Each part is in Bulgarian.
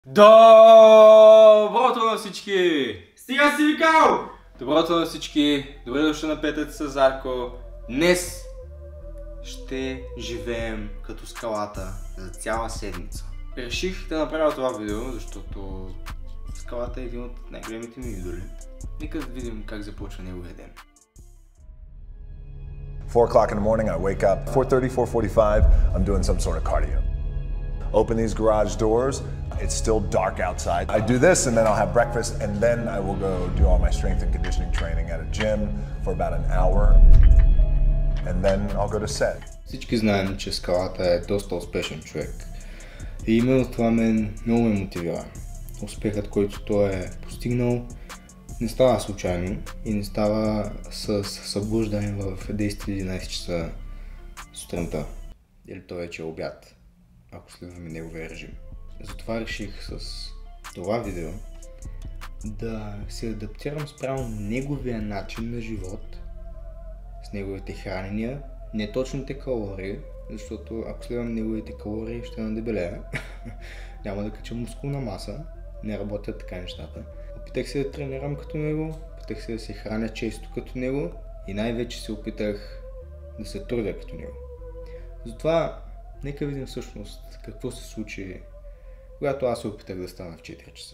Доброто на всички! Стига си викал! Доброто на всички! Добре дошли на Петък с Зарко. Днес ще живеем като скалата за цяла седмица. Реших да направя това видео, защото скалата е един от най-големите ми идоли. Нека да видим как започва неговия ден. 4 o'clock in the morning, I wake up. 4:30, 4:45, I'm doing some sort of cardio. Open these garage doors. It's still dark outside. I do this and then I'll have breakfast and then I will go do all my strength and conditioning training at a gym for about an hour. And then I'll go to set. Всички знаем, че скалата е доста успешен човек. И именно това много ме мотивира. Успехът, който той е постигнал, не става случайно и не става с събуждане в 10-11 часа сутринта. Или то вече е обяд, ако следваме неговия режим. Затова реших с това видео да се адаптирам спрямо неговия начин на живот, с неговите хранения, не точните калории, защото ако следвам неговите калории ще надебелея. Няма да кача мускулна маса, не работят така нещата. Опитах се да тренирам като него, опитах се да се храня често като него и най-вече се опитах да се трудя като него. Затова нека видим всъщност какво се случи, когато аз се опитах да стана в 4 часа.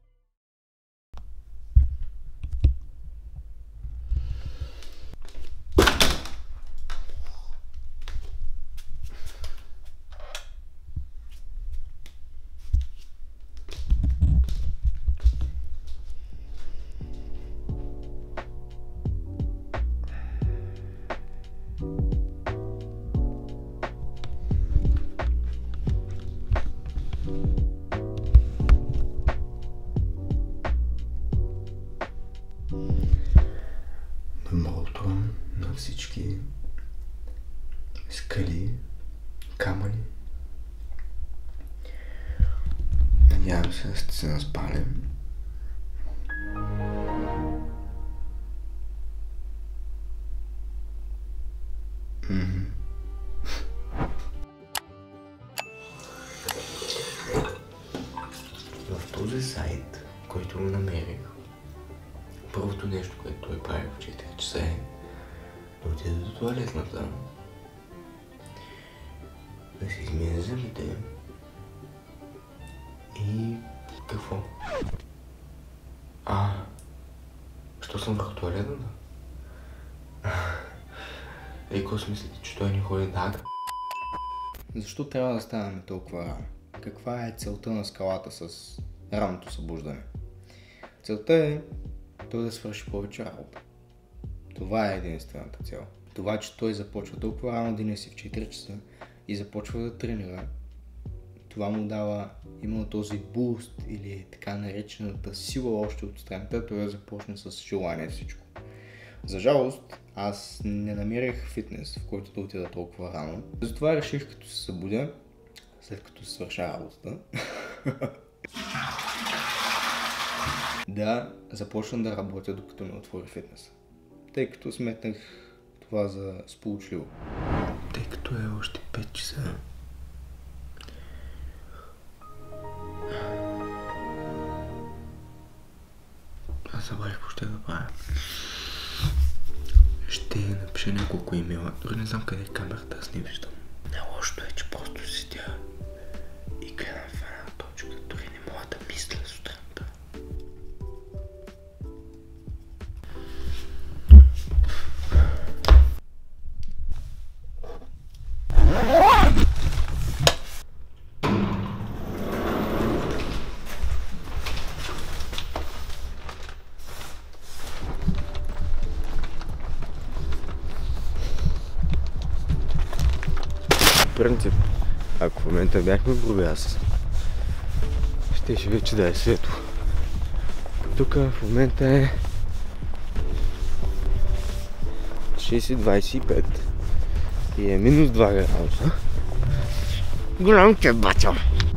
Доброто на всички скали, камъни. Надявам се да сте се наспали. В този сайт, който го намерих, първото нещо, което той прави в 4 часа е да отиде до тоалетната, да си измие зъбите и какво? Що съм върху тоалетната? Какво си мислите, че той не ходи даг? Защо трябва да ставаме толкова рано? Каква е целта на скалата с ранното събуждане? Целта е той да свърши повече работа. Това е единствената цел. Това, че той започва толкова рано деня си в 4 часа и започва да тренира, това му дава именно този буст или така наречената сила още от сутринта, той да започне с желание всичко. За жалост, аз не намерих фитнес, в който да отида толкова рано. Затова реших, като се събудя, след като се свърша работата, да започна да работя, докато не отвори фитнеса. Тъй като сметнах това за сполучливо. Тъй като е още 5 часа. Аз забравих какво ще да правя. Ще напиша няколко имейла. Дори не знам къде е камерата, аз не виждам. Най-лошото е, че просто седя и гледам в една точка. Дори не мога да мисля сутринта. В принцип, ако в момента бяхме в Бургас, щеше вече да е светло. Тук в момента е 6:25 и е минус 2 градуса. Голям кебачо!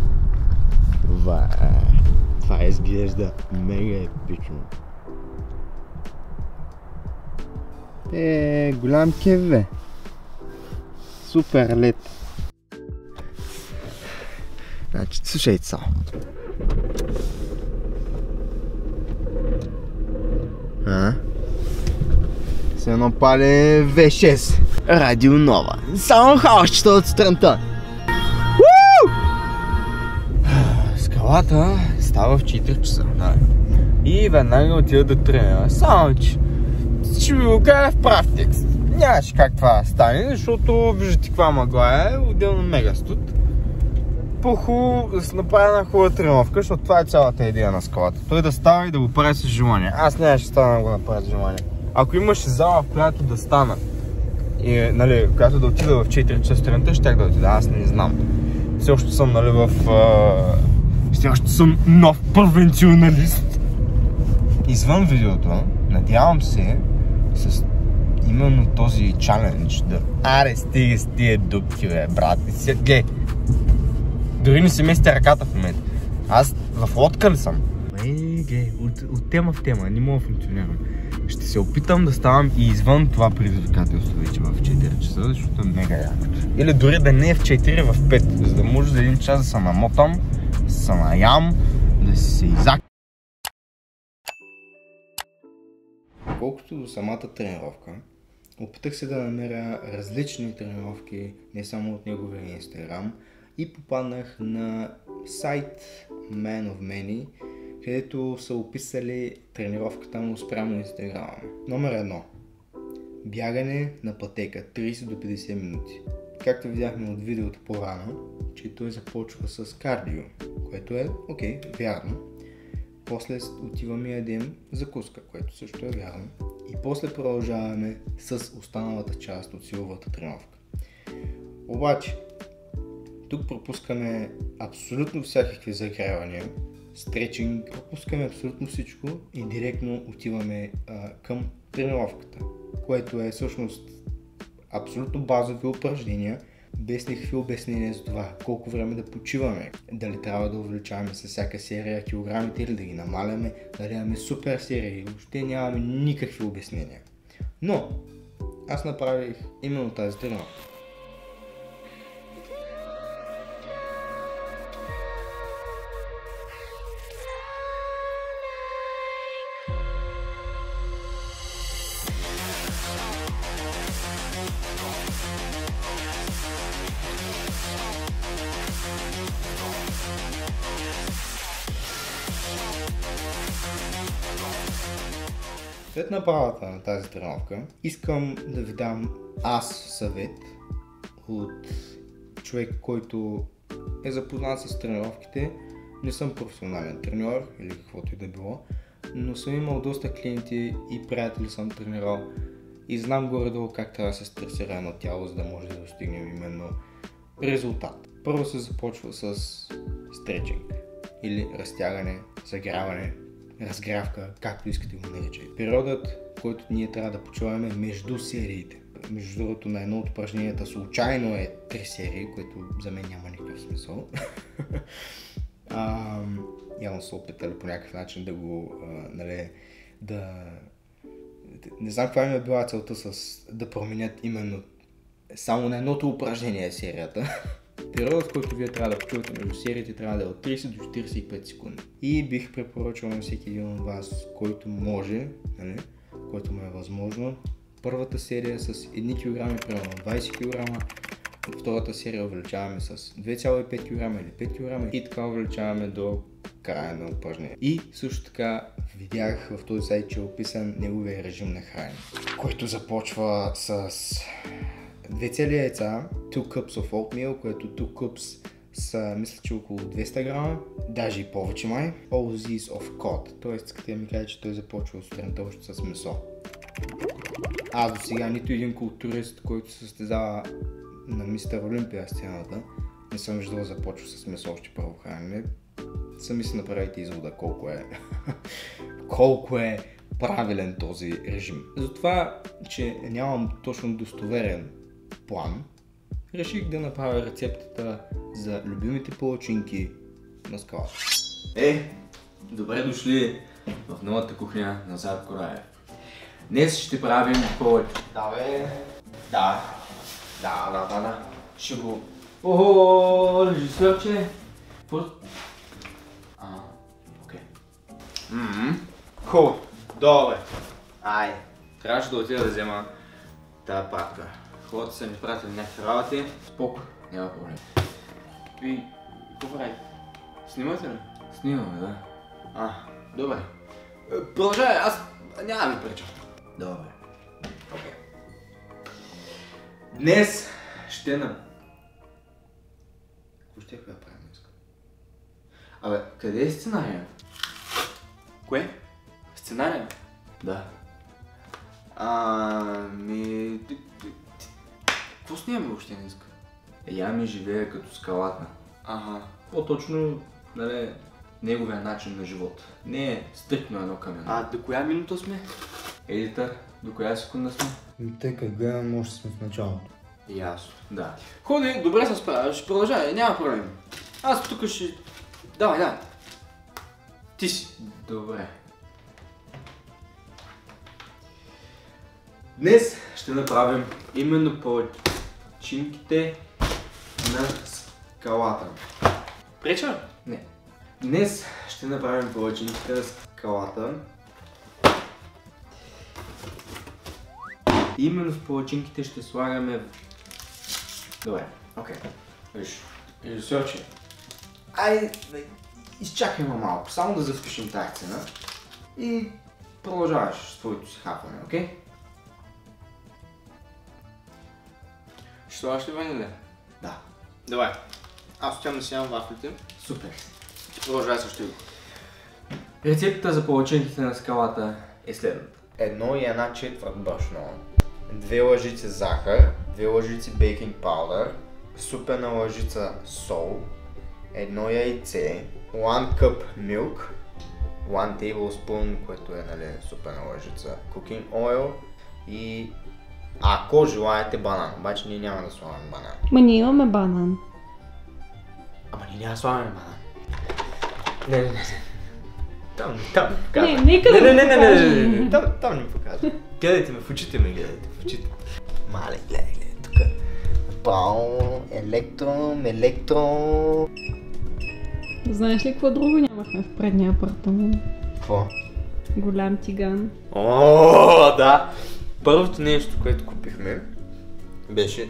Това изглежда мега епично. Голям кеве. Супер лет. Значи, слушайте само. Се едно пали V6 Радио Нова. Само хаосчета от сутринта. Скалата става в 4 часа. И веднага отида да тренира. Само че ще ви го кажа в прав текст. Нямаше как това да стане, защото виждате каква мъгла е, отделно мега студ. По-хубаво да се направи една хубава тренировка, защото това е цялата идея на скалата. Той да става и да го прави с желание. Аз нямаше стана да го направя с желание. Ако имаше зала, в която да стана, и, нали, която да отида в 4 часа сутринта, щях да отида, аз не знам. Все още съм, нали, все още съм нов превенционалист. Извън видеото, надявам се, с именно този чалендж да... Аре, стига с тия дупки, бе, брат. Глей, дори не се мести ръката в момента. Аз в лодка ли съм? Глей, от тема в тема, не мога да функционирам. Ще се опитам да ставам и извън това предизвикателство вече в 4 часа, защото е мега якото. Или дори да не е в 4, в 5, за да може за един час да се намотам, да се наям, да се изак. Колкото до самата тренировка, опитах се да намеря различни тренировки, не само от неговия инстаграм, и попаднах на сайт Man of Many, където са описали тренировката му спрямо инстаграма. Номер 1. Бягане на пътека 30 до 50 минути. Както видяхме от видеото по-рано, че той започва с кардио, което е окей, вярно. После отиваме и ядем закуска, което също е вярно. И после продължаваме с останалата част от силовата тренировка. Обаче, тук пропускаме абсолютно всякакви загрявания, стречинг, пропускаме абсолютно всичко и директно отиваме към тренировката, което е всъщност абсолютно базови упражнения, без никакви обяснения за това колко време да почиваме, дали трябва да увеличаваме с всяка серия килограмите или да ги намаляме, дали имаме супер серии, въобще нямаме никакви обяснения. Но аз направих именно тази тренировка. След направата на тази тренировка, искам да ви дам аз съвет от човек, който е запознат с тренировките. Не съм професионален треньор или каквото и да било, но съм имал доста клиенти и приятели съм тренирал и знам горе-долу как трябва да се стресира едно тяло, за да може да достигнем именно резултат. Първо се започва с стречинг или разтягане, загряване, разгрявка, както искате го наричайте. Периодът, който ние трябва да почуваме между сериите. Между другото, на едно от упражненията случайно е 3 серии, което за мен няма никакъв смисъл. Явно са опитали по някакъв начин да го, не знам каква ми е била целта да променят именно само на едното упражнение серията. Периодът, който вие трябва да почувате между сериите, трябва да е от 30 до 45 секунди. И бих препоръчал на всеки един от вас, който може, който му е възможно, първата серия с 1 кг, примерно 20 кг, втората серия увеличаваме с 2,5 кг или 5 кг и така увеличаваме до края на упражнение. И също така видях в този сайт, че е описан неговия режим на хранене, който започва с 2 цели яйца, 2 cups of oatmeal, което 2 cups са, мисля, че около 200 грама, даже и повече май. All these of cod, т.е. искате да ми кажа, че той започва от сутринта още с месо. Аз до сега нито един културист, който се състезава на Мистер Олимпия сцената, не съм виждал да започва с месо още първо хранене. Сами си направите извода колко е правилен този режим. Затова, че нямам точно достоверен план, реших да направя рецептата за любимите палачинки на скалата. Добре дошли в новата кухня на Зарко Кораев. Днес ще правим палачинки. Да. Ще го... Охо, режисьорче! Хубаво. Добре. Ай. Трябваше да отида да взема тази пратка. Хората са ми пратили някакви работи. Споко. Няма проблем. И... какво прави? Снимате ли? Снимаме, да. Добре. Продължай, аз няма да ви преча. Добре. Окей. Днес ще на... Какво ще да правим днес? Абе, къде е сценария? Кое? Сценария? Да. Какво снимаме въобще днес? Я ми живее като скалата. По-точно, нали, неговия начин на живот. Не е стрикно едно към едно. До коя минута сме? Едитър, до коя секунда сме? Тъй като гледам, може сме в началото. Ясно. Да. Ходи, добре се справя, ще продължай, няма проблем. Аз тук ще... Давай. Ти си. Добре. Днес ще направим именно палачинките на скалата. Преча? Не. Днес ще направим палачинките на скалата. Именно в палачинките ще слагаме... Добре, окей. Виж, режисьорче. Айде, изчакай малко, само да запишем тази цена. И продължаваш с твоето си хапване, окей? Ще слагаш ли ванилия? Да. Добре. Аз отивам да си ям вафлите. Супер. Ти продължавай също го. Рецептата за палачинките на скалата е следната. 1,1/4 брашно, 2 лъжици захар, 2 лъжици бейкинг паудър, супена лъжица сол, 1 яйце, 1 cup milk, 1 tablespoon, което е, нали, супена лъжица cooking oil и ако желаете банан, обаче ние няма да слагаме банан. Ма ние имаме банан. Ама ние няма да слагаме банан. Не. Там Не, нека да не, там ни показва. Гледайте ме в очите ми, гледайте в очите. Мале, гледай, тук. Пау, електро. Знаеш ли какво друго нямахме в предния апартамент? Какво? Голям тиган. О, да! Първото нещо, което купихме, беше...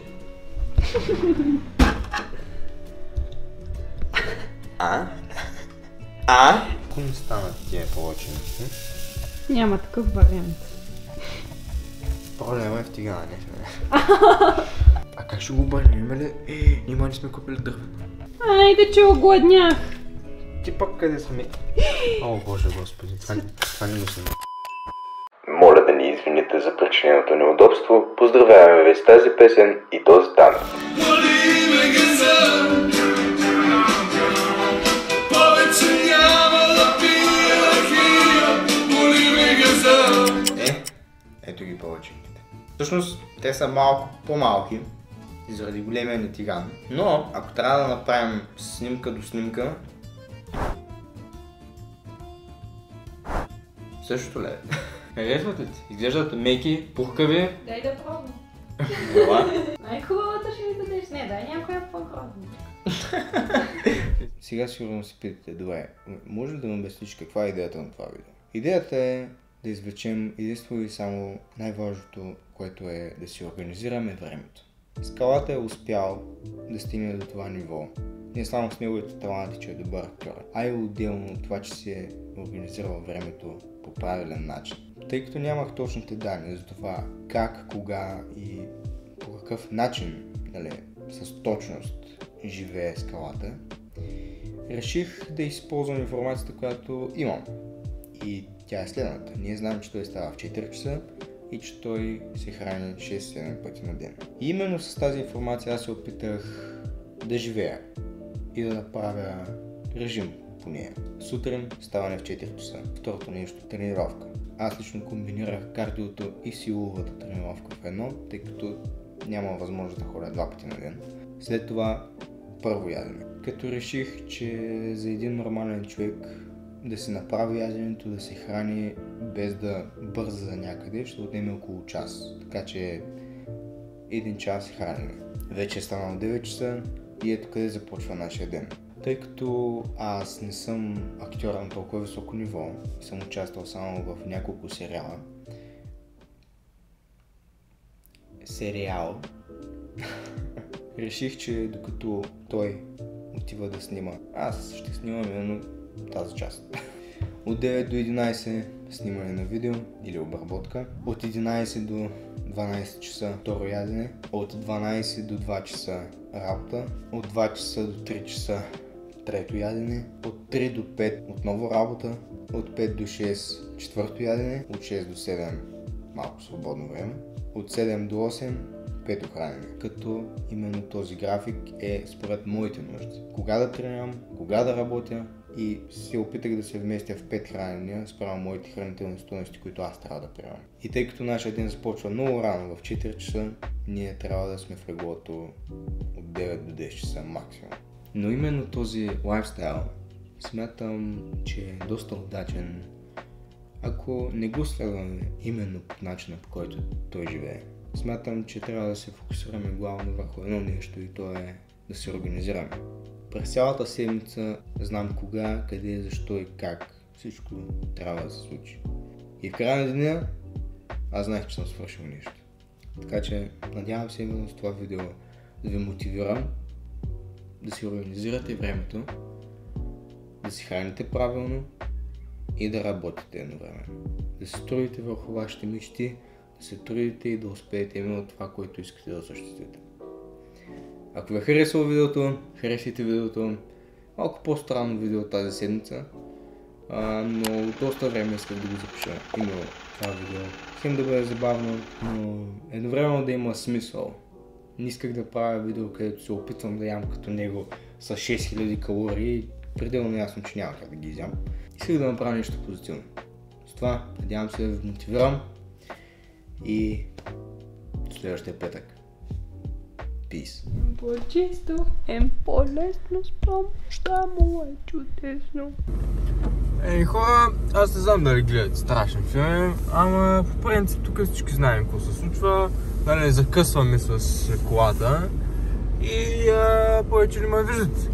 Ако ми станат тия палачинки? Няма такъв вариант. Проблема е в тигана, не в мен. А как ще го обърнем, ли? Нима не сме купили дървено. Айде, че огладнях. Ти пък къде сме? О, Боже Господи, това не го сме. Моля да ни извините за причиненото неудобство. Поздравяваме ви с тази песен и този танец. Ето ги палачинките. Всъщност, те са малко по-малки, заради големия ни тиган. Но, ако трябва да направим снимка до снимка, същото ле. Харесват ли ти? Изглеждат меки, пухкави. Дай да пробвам. Ела. Най-хубавата ще ми дадеш. Не, дай някоя по-грозна. Сега сигурно се питате, добре, може ли да ми обясниш каква е идеята на това видео? Идеята е да извлечем единствено и само най-важното, което е да си организираме времето. Скалата е успял да стигне до това ниво. Не само с неговите таланти, че е добър актьор, а и отделно от това, че си е организирал времето по правилен начин. Тъй като нямах точните данни за това как, кога и по какъв начин, с точност живее скалата, реших да използвам информацията, която имам. И тя е следната. Ние знаем, че той става в 4 часа и че той се храни 6-7 пъти на ден. И именно с тази информация аз се опитах да живея и да направя режим по нея. Сутрин ставане в 4 часа. Второто нещо – тренировка. Аз лично комбинирах кардиото и силовата тренировка в едно, тъй като нямам възможност да ходя 2 пъти на ден. След това първо ядене. Като реших, че за един нормален човек да се направи яденето, да се храни без да бърза за някъде, ще отнеме около час. Така че 1 час хранене. Вече е станало 9 часа и ето къде започва нашия ден. Тъй като аз не съм актьор на толкова високо ниво, съм участвал само в няколко сериал, реших, че докато той отива да снима, аз ще снимам именно тази част. От 9 до 11 снимане на видео или обработка, от 11 до 12 часа второ ядене, от 12 до 2 часа работа, от 2 часа до 3 часа трето ядене, от 3 до 5 отново работа, от 5 до 6 четвърто ядене, от 6 до 7 малко свободно време, от 7 до 8 пето хранене. Като именно този график е според моите нужди. Кога да тренирам, кога да работя и се опитах да се вместя в 5 хранения спрямо моите хранителни стойности, които аз трябва да приемам. И тъй като нашия ден започва много рано, в 4 часа, ние трябва да сме в леглото от 9 до 10 часа максимум. Но именно този лайфстайл смятам, че е доста удачен, ако не го следваме именно по начина, по който той живее. Смятам, че трябва да се фокусираме главно върху едно нещо и то е да се организираме. През цялата седмица знам кога, къде, защо и как всичко трябва да се случи. И в края на деня аз знаех, че съм свършил нещо. Така че надявам се именно с това видео да ви мотивирам да си организирате времето, да си храните правилно и да работите едновременно. Да се трудите върху вашите мечти, да се трудите и да успеете именно това, което искате да осъществите. Ако ви е харесало видеото, харесайте видеото. Малко по-странно видео тази седмица, но доста време исках да го запиша именно това видео. Искам да бъде забавно, но едновременно да има смисъл. Не исках да правя видео, където се опитвам да ям като него с 6000 калории. Пределно ясно, че няма как да ги изям. Исках да направя нещо позитивно. С това надявам се да ви мотивирам и до следващия петък. Peace. По-чисто е по-лесно, с помощта му е чудесно. Ей хора, аз не знам дали гледат страшен филм, ама по принцип тук всички знаем какво се случва. Нали, закъсваме с колата и повече не ме виждате.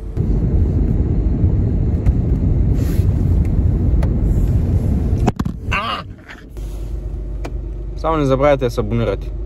Само не забравяйте да се абонирате.